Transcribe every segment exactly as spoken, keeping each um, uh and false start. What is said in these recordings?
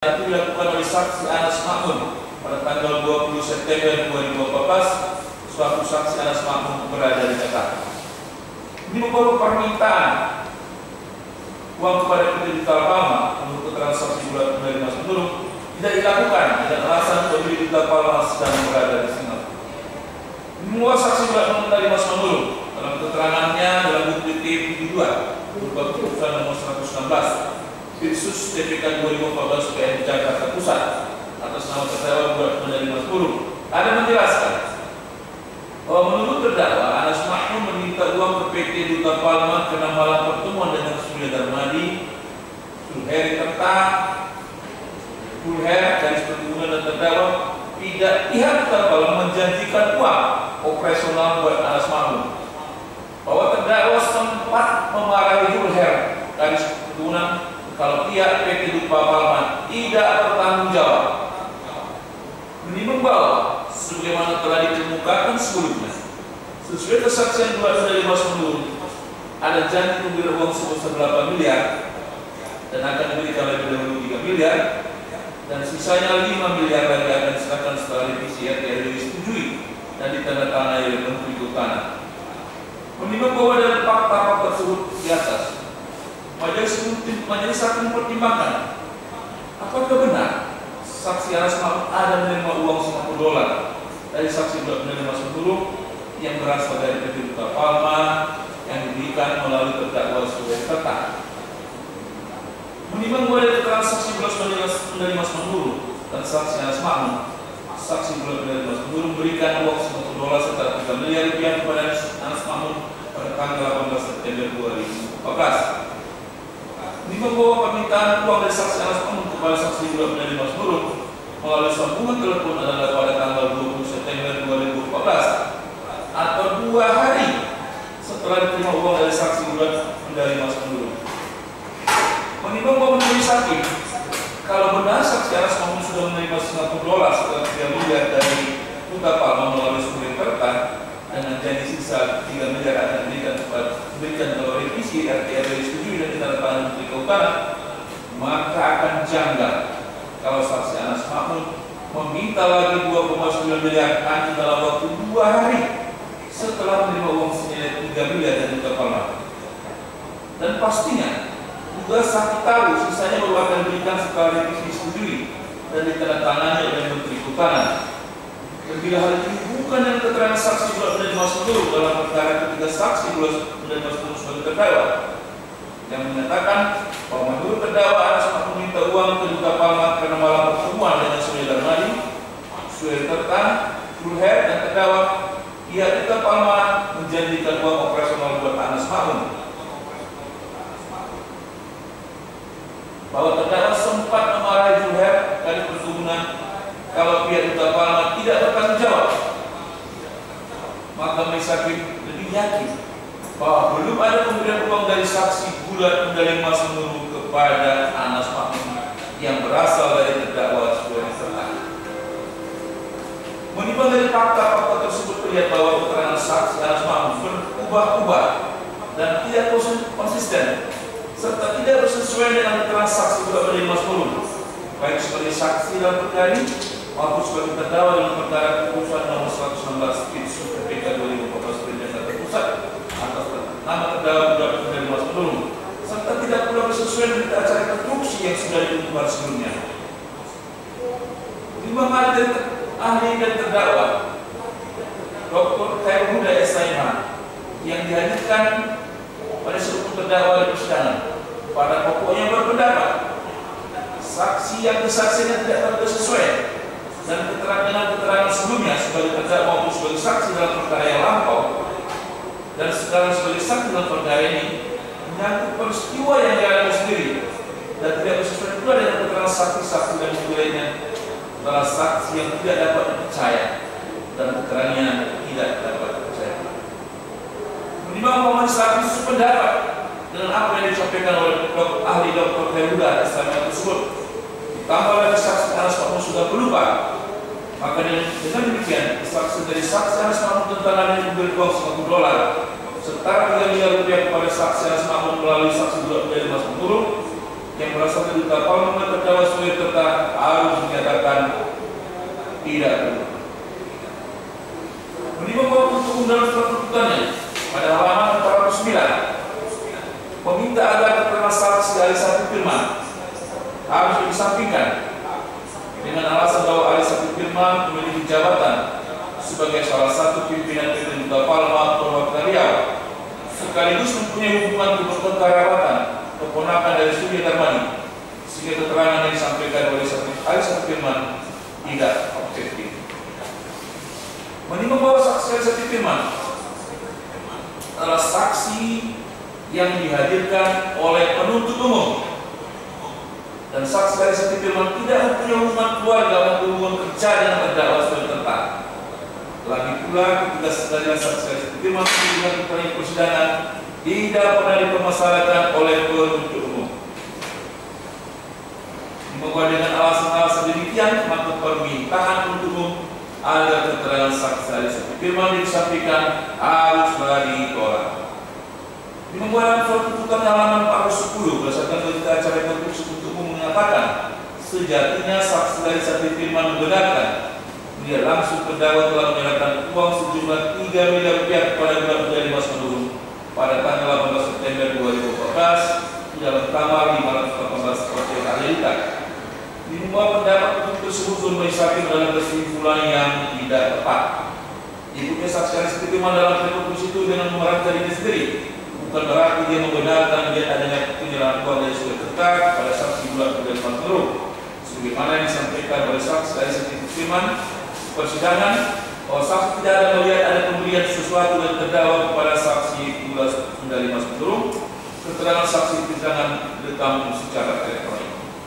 Itu dilakukan oleh saksi Anas Makmun pada tanggal dua puluh September dua ribu empat belas. Suatu saksi Anas Makmun berada di Jakarta. Ini membawa permintaan uang kepada P T Duta Palma untuk keterangan saksi bulat menerima sebelum tidak dilakukan dengan alasan pemilik Duta Palma sedang berada di Singapura. Semua saksi bulat menerima sebelum dalam keterangannya dalam bukti T tujuh puluh dua berupa keputusan nomor seratus enam belas Kursus T P K dua ribu empat belas P N Jakarta Pusat atas nama terdakwa buat menerima sepuluh ada menjelaskan bahwa menurut terdakwa Anas Makmun meminta uang ke P T Duta Palma karena malam pertemuan dengan Surya Darmadi, Sulher Kerta, Sulher dari perkebunan dan terdakwa tidak pihak Duta Palma menjanjikan uang operasional buat Anas Makmun, bahwa terdakwa sempat memarahi Sulher dari perkebunan kalau pihak P T Duta Palma tidak bertanggung jawab. Menimbang bahwa sebagaimana telah dikemukakan sebelumnya, sesuai kesaksian bulat menerima sebelum ada janji pemberian uang sebesar delapan miliar dan akan diberikan lebih dahulu tiga miliar dan sisanya lima miliar lagi akan diserahkan setelah revisi R T R W disetujui dan ditandatangani oleh Menteri Kehutanan. Menimbang bahwa dalam fakta tersebut di atas, Majelis Majelis Hakim mempertimbangkan apakah benar saksi Anas Makmun ada menerima uang seratus dolar dari saksi bulat menerima sebelum yang berasal dari P T Duta Palma yang diberikan melalui terdakwa Surya Kerta. Menimbang bahwa dari keterangan saksi bulat menerima sebelum dan saksi Anas Makmun, saksi bulat menerima sebelum memberikan uang seratus dolar setara tiga miliar rupiah kepada Anas Makmun pada tanggal delapan belas September dua ribu empat belas. Ini membawa permintaan uang dari saksi Anas Makmun kepada saksi bulat menerima sebelum melalui sambungan telepon adalah pada tanggal dua puluh September dua ribu empat belas atau dua hari setelah diterima uang dari saksi bulat menerima sebelum. Menimbang bahwa Majelis Hakim, kalau benar saksi Anas Makmun sudah menerima seratus dolar setelah tiga miliar dari Duta Palma melalui Surya Kerta dengan janji sisa tiga miliar akan diberikan diberikan kalau revisi R T R W disetujui dan ditandatangani Menteri Kehutanan, maka akan janggal kalau saksi Anas Makmun meminta lagi dua koma sembilan miliar hanya dalam waktu dua hari setelah menerima uang senilai tiga miliar dari Duta Palma. Dan pastinya juga saksi tahu sisanya baru akan diberikan setelah revisi disetujui dan ditandatangani oleh Menteri Kehutanan. Dan bila hal ini bukan yang keterangan saksi bulat menerima sebelum dalam perkara ketiga saksi bulat menerima sebelum sebagai terdakwa yang menyatakan bahwa menurut terdakwa Anas Makmun meminta uang ke Duta Palma karena malam pertemuan dengan Surya Darmadi, Surya Kerta, Sulher dan terdakwa pihak Duta Palma menjanjikan uang operasional buat Anas Makmun, bahwa terdakwa sempat memarahi Sulher dari perkebunan kalau pihak Duta Palma tidak bertanggung jawab, maka Majelis Hakim lebih yakin bahwa belum ada pemberian uang dari saksi bulat menerima seluruh kepada Anas Makmun yang berasal dari terdakwa Surya Kerta. Menimbang dari fakta-fakta tersebut terlihat bahwa keterangan saksi Anas Makmun berubah-ubah dan tidak konsisten serta tidak bersesuaian dengan keterangan saksi bulat menerima sebelum, baik sebagai saksi dalam perkara ini maupun sebagai terdakwa dalam perkara keputusan nomor seratus enam belas Kursus T P K dua ribu empat belas P N Jakarta Pusat atas nama terdakwa bulat menerima sebelum, serta tidak pula bersesuaian dengan acara konstruksi yang sudah diumumkan sebelumnya. Lima ahli ahli dan terdakwa Doktor Khairul Huda S M A yang dihadirkan pada seluruh terdakwa di persidangan pada pokoknya berpendapat saksi yang kesaksiannya tidak bersesuaian dan keterangan dengan keterangan sebelumnya sebagai terdakwa maupun sebagai saksi dalam perkara yang lampau dan sekarang sebagai saksi dalam perkara ini menyangkut peristiwa yang dialami sendiri dan tidak bersesuaian pula dengan keterangan saksi-saksi dan bukti lainnya adalah saksi yang tidak dapat dipercaya dan keterangannya tidak dapat dipercaya. Menimbang bahwa Majelis Hakim sependapat dengan apa yang disampaikan oleh dokter ahli Doktor Khairul Huda S M A tersebut, ditambah lagi saksi Anas Makmun sudah berubah, maka dengan, dengan demikian kesaksian dari saksi Anas Makmun tentang adanya memberi uang seratus dolar setara tiga miliar rupiah kepada saksi Anas Makmun melalui saksi bulat menerima sebelum yang berasal dari Duta Palma terdakwa sebagai peserta harus menyatakan tidak bersalah. Menimbang bahwa penuntut dalam surat tuntutannya pada halaman empat ratus sembilan meminta agar keterangan saksi ahli Saksi Firman harus dikesampingkan dengan alasan bahwa ahli Saksi Firman memiliki jabatan sebagai salah satu pimpinan P T Duta Palma Perwakilan Riau, sekaligus mempunyai hubungan kekerabatan keponakan dari Surya Darmani, sehingga keterangan yang disampaikan oleh ahli Saksi Firman tidak objektif. Menimbang bahwa saksi ahli Saksi Firman adalah saksi yang dihadirkan oleh penuntut umum, dan saksi ahli Saksi Firman tidak mempunyai hubungan keluarga maupun hubungan kerja dengan terdakwa sebagai peserta. Lagi pula, ketika sekalian saksi ahli Saksi Firman dengan keterangan persidangan tidak pernah dipermasalahkan oleh penuntut umum. Bahwa dengan alasan-alasan demikian, maka permintaan penuntut umum agar keterangan saksi ahli Saksi Firman disampaikan haruslah ditolak. Di membuat surat tuntutan halaman empat ratus sepuluh berdasarkan berita acara rekonstruksi penuntut umum mengatakan sejatinya saksi ahli Saksi Firman membenarkan dia langsung terdakwa telah menyerahkan uang sejumlah tiga miliar rupiah kepada Gelar Medali Emas Menurun pada tanggal delapan belas September dua ribu empat belas di dalam kamar lima ratus delapan belas Hotel Arya. Di membuat pendapat penuntut tersebut bermain hakim dalam kesimpulan yang tidak tepat. Ibunya saksi ahli Saksi Firman dalam rekonstruksi itu dengan memerankan diri sendiri, bukan berarti dia membenarkan dia adanya penyerahan uang dari sebagai peserta pada saksi Gelar Medali Emas Menurun, sebagaimana yang disampaikan oleh saksi ahli Saksi Firman persidangan bahwa saksi tidak ada melihat ada pemberian sesuatu dan terdakwa kepada saksi Gelar Medali Emas Menurun. Keterangan saksi persidangan direkam secara elektronik.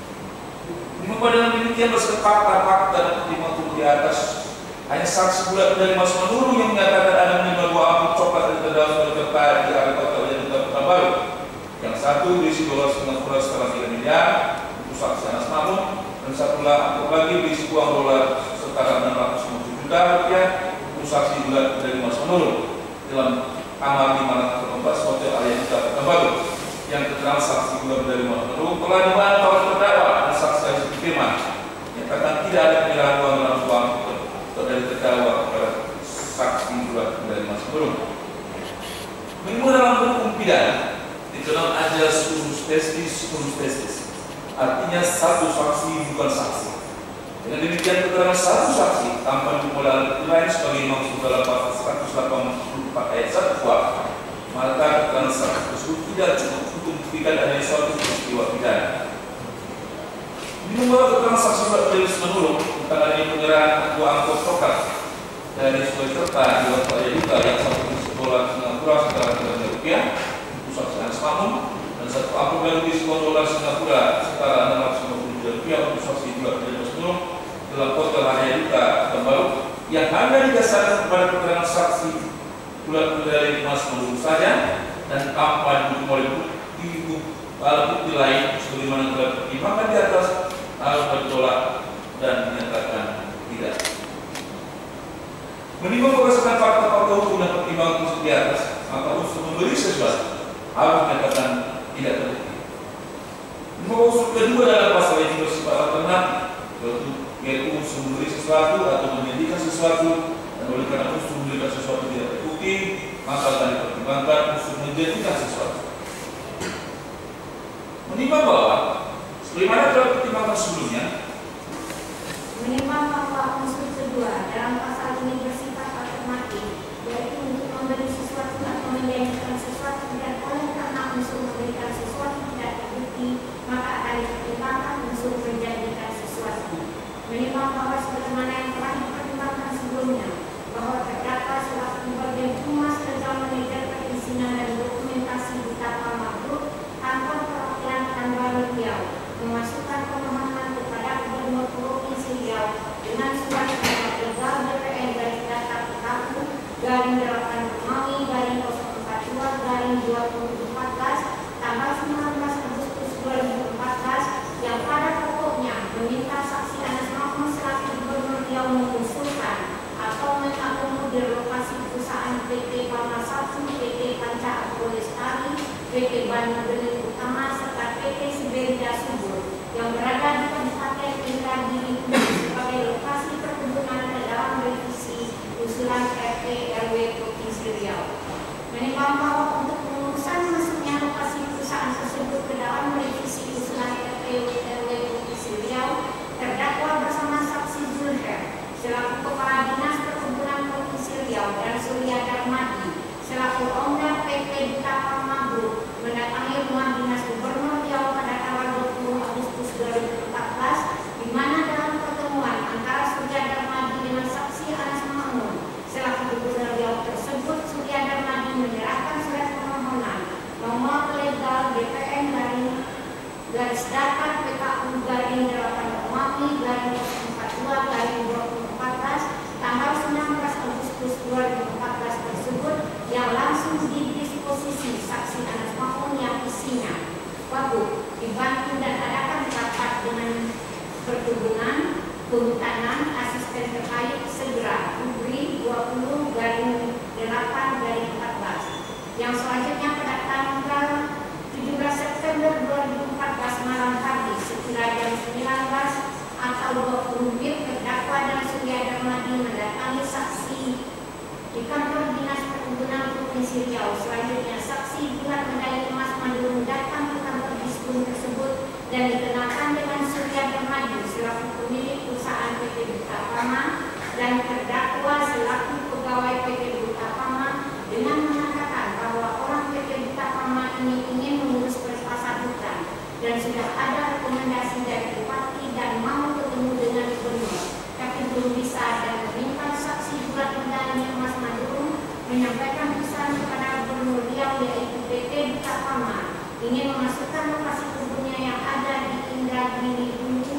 Dimana dengan demikian berdasarkan fakta-fakta dan pertimbangan di atas, hanya saksi Gelar Medali Emas Menurun yang menyatakan ada menerima dua amplop coklat dari terdakwa sebagai peserta di area kota Wajah Duta Pekanbaru. Yang satu berisi dolar Singapura setara tiga miliar untuk saksi Anas Mamun, dan satu amplop lagi berisi uang dolar setara enam ratus lima puluh juta rupiah untuk saksi Gelar Medali Emas Menurun dalam kamar lima ratus delapan belas Hotel Arya Duta Pekanbaru. Yang keterangan saksi Gelar Medali Emas Menurun telah dibantah oleh terdakwa dan saksi ahli Saksi Firman menyatakan tidak ada penyerahan uang dalam uang dari terdakwa kepada saksi Gelar Medali Emas Menurun. Menimbang dalam hukum pidana dikenal ajas unus testis unus testis, artinya satu saksi bukan saksi. Dengan demikian keterangan satu saksi tanpa dimodal lain sebagai maksud dalam pasal seratus delapan puluh empat ayat satu kuhap, maka keterangan saksi tersebut tidak cukup untuk membuktikan adanya suatu peristiwa pidana. Ini membawa keterangan saksi Gelar Medali Emas Menurun tentang adanya penyerahan dua amplop coklat dari sebagai peserta di Hotel Arya Duta yang satu berisi dolar Singapura setara tiga miliar rupiah untuk saksi Anas Mamun, dan satu amplop lagi berisi uang dolar Singapura setara enam ratus lima puluh juta rupiah untuk saksi Gelar Medali Emas Menurun dalam Hotel Arya Duta Pekanbaru yang hanya didasarkan kepada keterangan saksi Gelar Medali Emas Menurun saja dan tanpa didukung oleh bukti bukti lain sebagaimana telah dipertimbangkan di atas harus ditolak dan dinyatakan tidak. Menimbang berdasarkan fakta-fakta hukum dan pertimbangan unsur di atas, maka unsur memberi sesuatu harus dinyatakan tidak terbukti. Menimbang unsur kedua dalam pasal ini bersifat alternatif, yaitu unsur memberi sesuatu atau menyediakan sesuatu, dan oleh karena unsur memberikan sesuatu tidak terbukti, maka akan dipertimbangkan unsur menjadikan sesuatu. Menimbang bahwa sebagaimana telah dipertimbangkan sebelumnya, menimbang bahwa unsur kedua dalam pasal ini bersifat alternatif, yaitu untuk memberi sesuatu atau menjadikan sesuatu, dan oleh karena unsur memberikan sesuatu tidak terbukti, maka akan dipertimbangkan unsur menjadikan sesuatu. Menimbang bahwa sebagaimana yang telah dipertimbangkan sebelumnya, bahwa terdakwa selaku bagian humas dalam manajer perizinan dan dokumentasi Duta Palma Group kantor perwakilan Pekanbaru Riau memasukkan permohonan kepada Gubernur Provinsi Riau dengan surat kepada legal D P R garis data P K U garing delapan Romawi garing nol empat dua garing dua ribu empat belas tanggal sembilan belas Agustus dua ribu empat belas yang pada pokoknya meminta saksi Anas Mamun selaku Gubernur Riau mengusulkan atau mengakomodir lokasi perusahaan P T Palma satu, P T Panca Agro Lestari, P T Bandung Bening Utama serta P T Siberida Subur yang berada di Kabupaten Indragiri sebagai lokasi perkebunan ke dalam revisi usulan R T R W Provinsi Riau. Menimbang bahwa untuk pengurusan masuknya lokasi perusahaan tersebut ke dalam revisi usulan R T R W Provinsi Riau, terdakwa bersama saksi Zulher selaku Kepala Dinas Perkebunan Provinsi Riau dan Surya Darmadi selaku owner P T Butapama Group mendatangi rumah dinas Gubernur Riau pada tanggal dua puluh Agustus dua ribu empat belas, di mana dalam pertemuan antara Surya Darmadi dengan saksi Anas Mahmud selaku Gubernur Riau tersebut, Surya Darmadi menyerahkan surat permohonan nomor legal D P N garing garis datar P K U garing delapan Romawi garing empat puluh dua garing dua ribu empat belas tanggal sembilan belas Agustus dua ribu empat belas tersebut, yang langsung didisposisi saksi Anas Mahmud yang isinya wagub dibantu dan adakan rapat dengan perkebunan, kehutanan, asisten terkait segera Ubri dua puluh garing delapan garing empat belas. Yang selanjutnya pada tanggal tujuh belas September dua ribu empat belas malam hari sekira jam sembilan belas atau dua puluh menit, terdakwa dan Surya Darmadi mendatangi saksi di kantor Dinas Perkebunan Provinsi Riau. Selanjutnya saksi Bulan Medali Emas Manduru datang ke kantor Dispun tersebut dan dikenalkan dengan Surya Darmadi selaku pemilik perusahaan P T Butapama dan terdakwa selaku pegawai P T Butapama dengan mengatakan bahwa orang P T Butapama ini ingin mengurus prestasi hutan dan sudah ada rekomendasi dari bupati dan mau ketemu dengan gubernur, tapi belum bisa, dan meminta saksi Bulan Medali Emas Manduru menyampaikan pesan kepada Gubernur Riau yaitu P T Butapama ingin memasukkan lokasi kebunnya yang ada di Indragiri dulu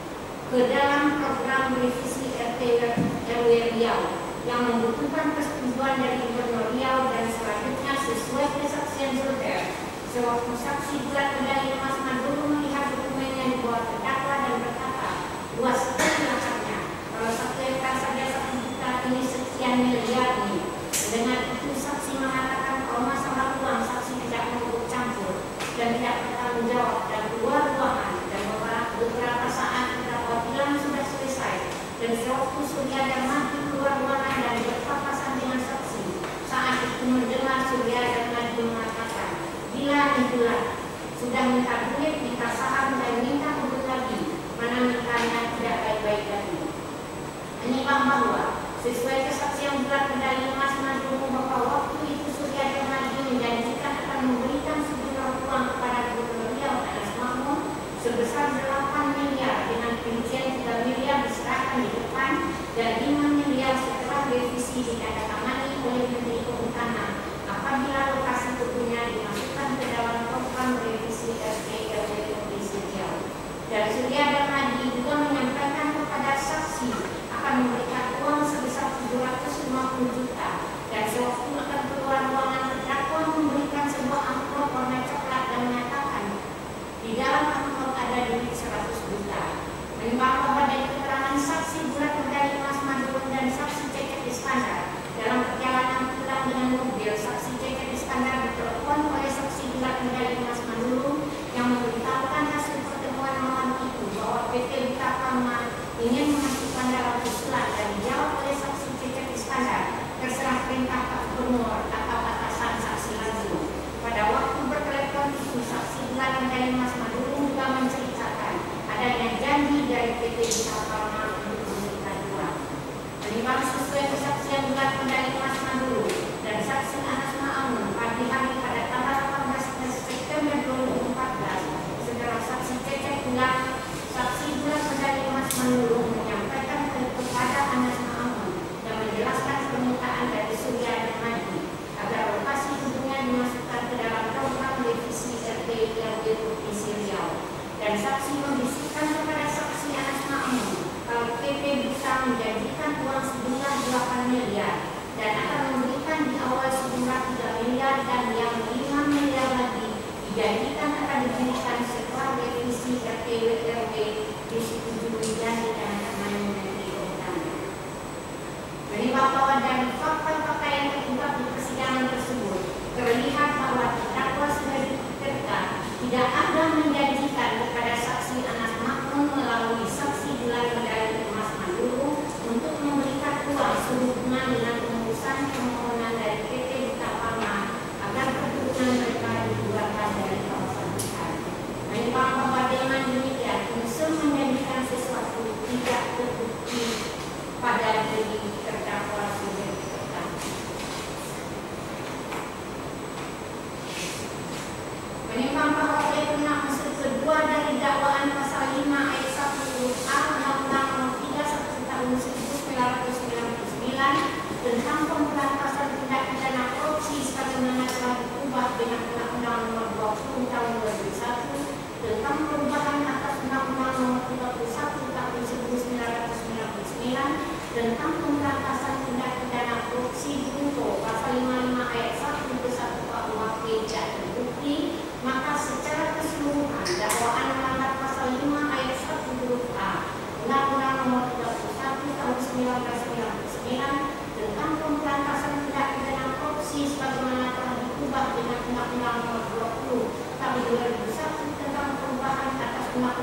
ke dalam program revisi R T R W Riau yang membutuhkan persetujuan dari Gubernur Riau, dan selanjutnya sesuai kesaksian Zulher sewaktu saksi Bulan Medali Emas Manduru melihat dokumen yang dibawa terdakwa dan berkata, luas sekali lahannya, kalau satu hektar saja satu juta, ini sekian miliar ini. Dengan itu saksi mengatakan kalau masalah uang saksi tidak mau campur dan tidak bertanggung jawab dan keluar ruangan, dan beberapa saat terdakwa bilang sudah selesai, dan sewaktu Surya Darmadi keluar ruangan dan berpapasan dengan saksi, saat itu mendengar Surya Darmadi mengatakan, bila itulah sudah minta duit, minta saham dan minta kebun lagi, mana mintanya tidak baik-baik lagi. Menimbang bahwa sesuai kesaksian Bulan Medali Emas Manduru bahwa waktu itu Surya Darmadi menjanjikan akan memberikan sejumlah uang kepada Gubernur Riau Anas Mahmud sebesar delapan miliar dengan rincian tiga miliar diserahkan di depan dan lima miliar setelah revisi ditandatangani oleh Menteri Kehutanan apabila lokasi kebunnya dimasukkan ke dalam program revisi R T R W Provinsi Riau. Dan Surya Darmadi juga menyampaikan kepada saksi akan memberikan uang sebesar tujuh ratus lima puluh juta, dan sewaktu akan keluar ruangan terdakwa memberikan sebuah amplop warna coklat dan menyatakan di dalam amplop ada duit seratus juta. Menimbang bahwa dari keterangan saksi Bulan Medali Emas Manduru dan saksi Cecep Iskandar dalam perjalanan pulang dengan mobil, saksi Cecep Iskandar ditelepon oleh saksi Bulan Medali Emas Manduru yang memberitahukan hasil pertemuan malam itu bahwa P T Butapama ingin memasukkan dalam usulan, dan dijawab oleh saksi Cecep Iskandar terserah perintah Pak Gubernur atau atasan saksi langsung. Pada waktu bertelepon itu, saksi Bulan Medali Emas Manduru juga menceritakan adanya janji dari P T Butapama untuk memberikan uang. Menimbang sesuai kesaksian Bulan Medali Emas Manduru dan saksi Anas Mahmud pagi hari pada tanggal delapan belas September dua ribu empat belas, setelah saksi Cecep pulang, saksi Bulan Medali Emas Manduru menyampaikan kepada Anas Mahmud yang menjelaskan permintaan dari Surya Darmadi agar lokasi kebunnya dimasukkan ke dalam program revisi R T R W Provinsi Riau, dan saksi membisikkan kepada saksi Anas Mahmud kalau P T bisa menjanjikan uang sejumlah delapan miliar dan akan memberikan di awal sejumlah tiga miliar dan yang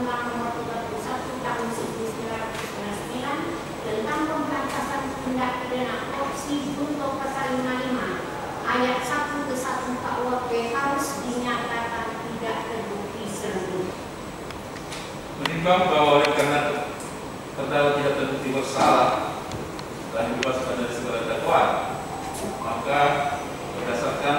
Undang-Undang Nomor tiga puluh satu Tahun seribu sembilan ratus sembilan puluh sembilan tentang pemberantasan tindak pidana korupsi junto pasal lima puluh lima ayat satu ke satu K U H P harus dinyatakan tidak terbukti serta. Menimbang bahwa oleh karena terdakwa tidak terbukti bersalah dan dibebaskan dari segala dakwaan, maka berdasarkan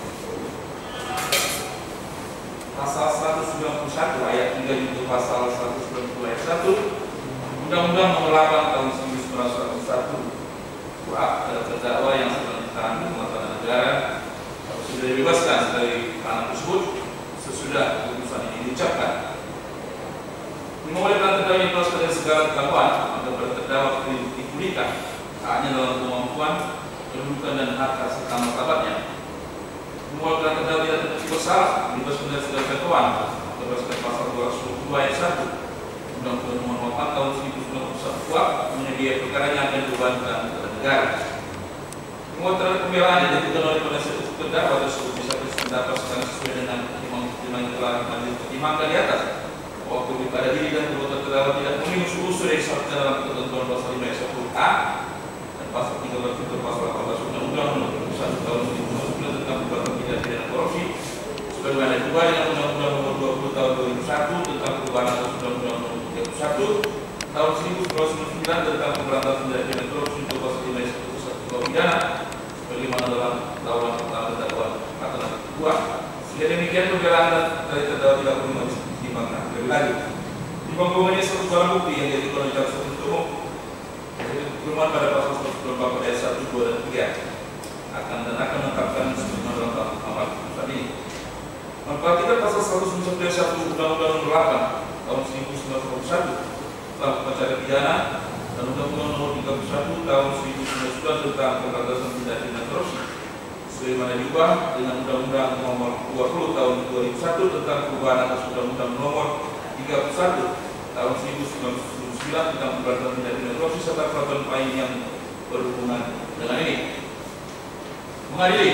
pasal seratus sembilan puluh satu ayat tiga junto pasal seratus sembilan puluh ayat satu Undang-Undang Nomor delapan Tahun seribu sembilan ratus sembilan puluh satu kuhap pada terdakwa yang sedang ditahan di rumah tahanan negara atau sudah dibebaskan dari tahanan tersebut sesudah putusan ini diucapkan. Membolehkan terdakwa yang dibebaskan dari segala dakwaan, maka pada terdakwa dipulihkan haknya dalam kemampuan, kedudukan dan harta serta martabatnya. Membolehkan terdakwa tidak terbukti bersalah, dibebaskan dari segala dakwaan, maka berdasarkan pasal dua ratus dua puluh dua ayat satu Undang-Undang Nomor delapan Tahun seribu sembilan ratus sembilan puluh satu kuhap menyediakan perkaranya akan dibebankan kepada negara. Membolehkan pembelaan yang dilakukan oleh penasihat hukum terdakwa tersebut bisa mendapatkan sesuai dengan pertimbangan yang telah dipertimbangkan di atas. Waktu pada diri dan perbuatan terdakwa tidak memenuhi unsur yang disyaratkan dalam ketentuan pasal lima ayat satu A dan pasal tiga belas junto pasal delapan belas Undang-Undang Nomor tiga puluh satu Tahun seribu sembilan ratus sembilan puluh sembilan tentang perbuatan tindak pidana korupsi sebagaimana juga dengan Undang-Undang Nomor dua puluh Tahun dua ribu satu tentang perubahan atas Undang-Undang Nomor tiga puluh satu Tahun seribu sembilan ratus sembilan puluh sembilan tentang pemberantasan tindak pidana korupsi untuk pasal lima ayat satu satu pidana sebagaimana dalam dakwaan pertama dan dakwaan pertama kedua. Sehingga demikian pembelaan dari terdakwa tidak perlu dipertimbangkan lebih lanjut. Dibangunnya suatu barang bukti yang diajukan oleh jaksa penuntut umum perumahan pada pasal seratus dua puluh empat ayat satu, dua dan tiga akan dan akan menetapkan sebagaimana dalam amal putusan ini. Memperhatikan pasal seratus sembilan puluh satu Undang-Undang Nomor delapan Tahun seribu sembilan ratus sembilan puluh satu tentang pengacara pidana dan Undang-Undang Nomor tiga puluh satu Tahun seribu sembilan ratus sembilan puluh sembilan tentang pemberantasan tindak pidana korupsi sebagaimana diubah dengan Undang-Undang Nomor dua puluh Tahun dua ribu satu tentang perubahan atas Undang-Undang Nomor tiga puluh satu Tahun seribu sembilan ratus sembilan puluh sembilan tentang pemberantasan tindak pidana korupsi serta peraturan lain yang berhubungan dengan ini. Mengadili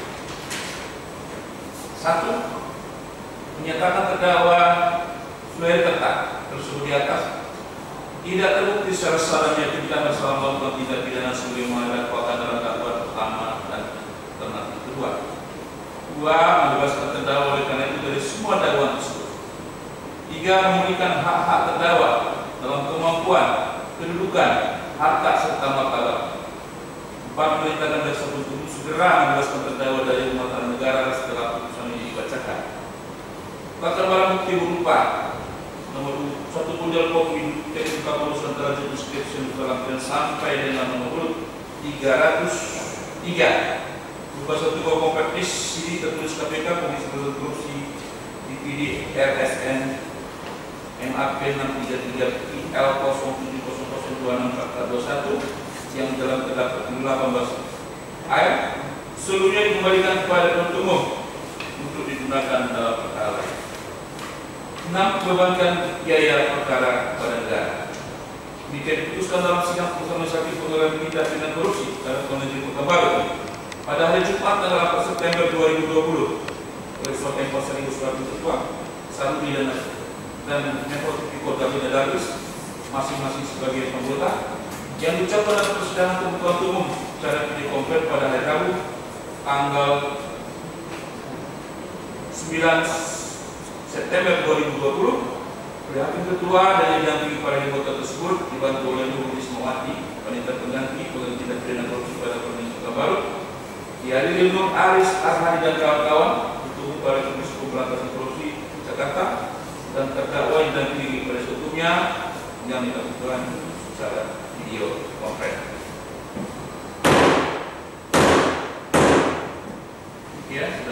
satu, menyatakan terdakwa Fleur Tertak tersebut di atas tidak terbukti secara sadarnya tidak bersalah melakukan tindak pidana sebagaimana dakwakan dalam dakwaan pertama dan alternatif kedua. Dua, membebaskan terdakwa oleh karena itu dari semua dakwaan tersebut. Tiga, memulihkan hak-hak terdakwa dalam kemampuan, kedudukan, harta serta martabat. Empat, memerintahkan jaksa penuntut umum segera membebaskan terdakwa dari rumah tahanan negara setelah putusan ini dibacakan. Bahkan barang bukti berupa nomor satu model kopi T K Polres antara judul description dalam sampai dengan nomor tiga ratus tiga berupa satu buah kompetisi C D tertulis K P K Komisi Pemberantasan Korupsi D P D R S N M A P enam tiga tiga I L nol tujuh nol nol dua enam empat dua satu yang dalam terdapat delapan belas ayat seluruhnya dikembalikan kepada penuntut umum untuk digunakan dalam perkara lain. Enam, membebankan biaya perkara kepada negara. Demikian diputuskan dalam sidang putusan majelis hakim pengadilan tindak pidana korupsi dalam Konvensi Pekanbaru pada hari Jumat tanggal delapan September dua ribu dua puluh oleh Ketua Tempo seribu seratus Ketua Sarudi dan dan Menko Tipikor Gabina Darwis masing-masing sebagai penggota yang diucapkan dalam persidangan kebutuhan umum secara video konfer pada hari Rabu tanggal sembilan September dua ribu dua puluh oleh Hakim Ketua dan yang didampingi para anggota tersebut dibantu oleh Nur Ismawati, panitia pengganti pengganti tindak pidana korupsi pada Konvensi Pekanbaru, dihadiri Nur Aris Azhari dan kawan-kawan untuk para Komisi Pemberantasan Korupsi Jakarta dan terdakwa yang didampingi pada hukumnya yang dilakukan secara video konferensi. Ya.